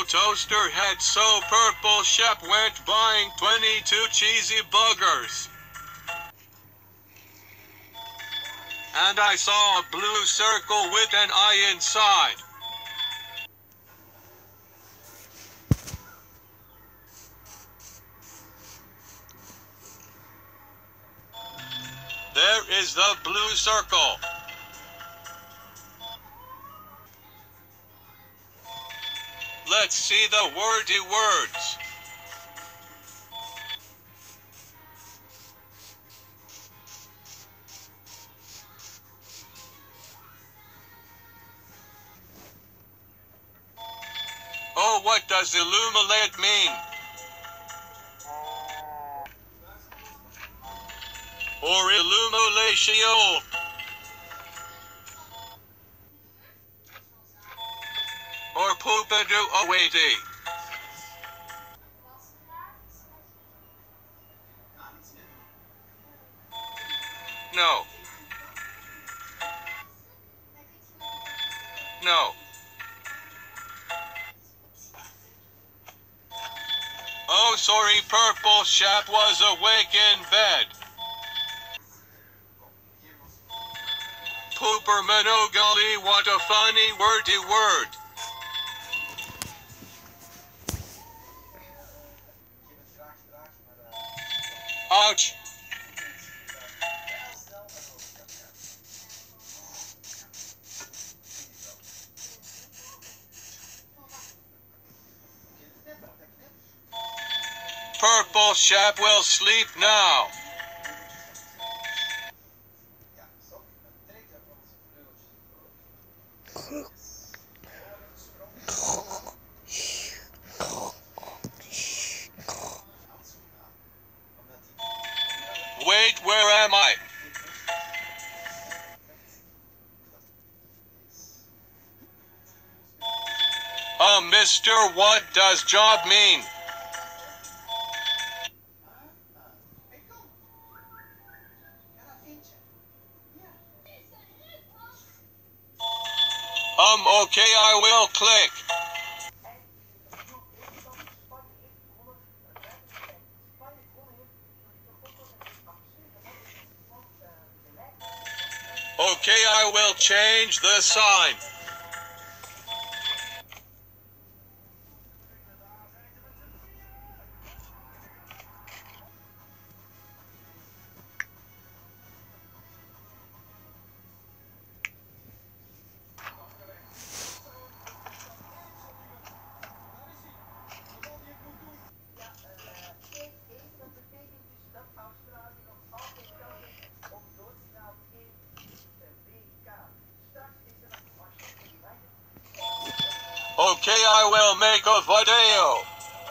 purple toaster head, so Purple Chef went buying 22 cheesy burgers. And I saw a blue circle with an eye inside. There is the blue circle. Let's see the wordy words. Oh, what does illuminate mean? Or illuminatio? Or pupadu awati? No. No. Oh, sorry, Purple Chef was awake in bed. Pooper Manogali, what a funny wordy word. Ouch. Purple Chef will sleep now. Wait, where am I? Mister, what does job mean? Okay, I will click. Okay, I will change the sign. Okay, I will make a video.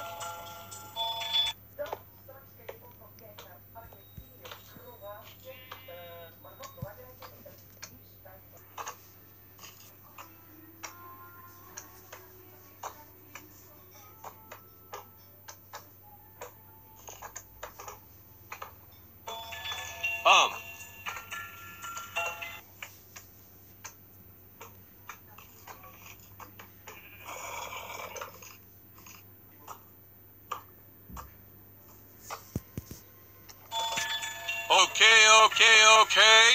Okay.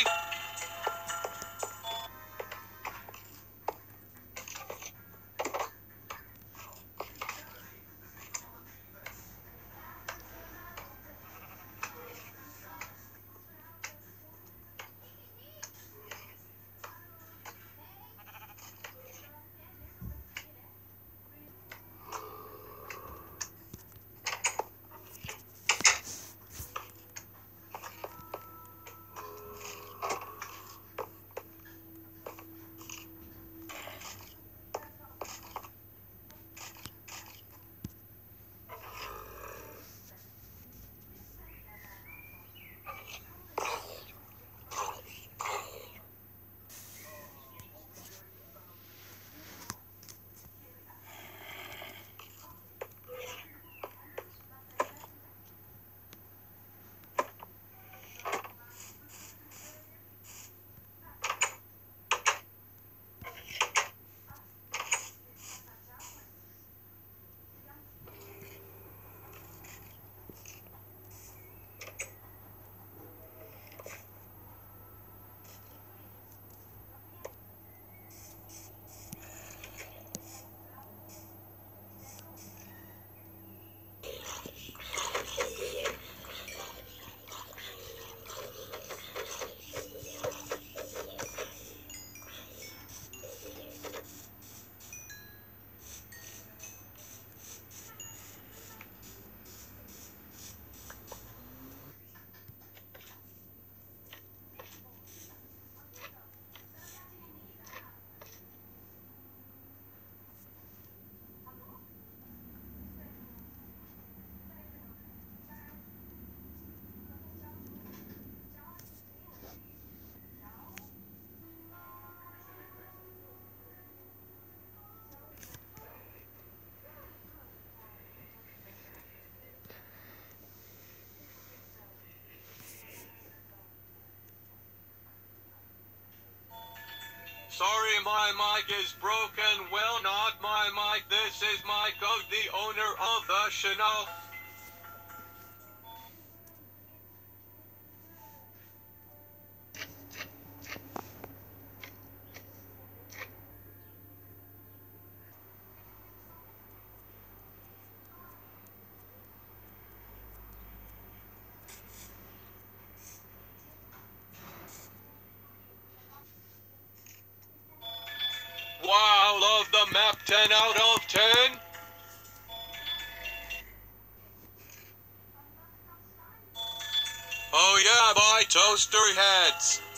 my mic is broken. Well, not my mic. This is Mike O, the owner of the Chanel. Wow, love the map, 10 out of 10. Oh yeah, buy toaster heads.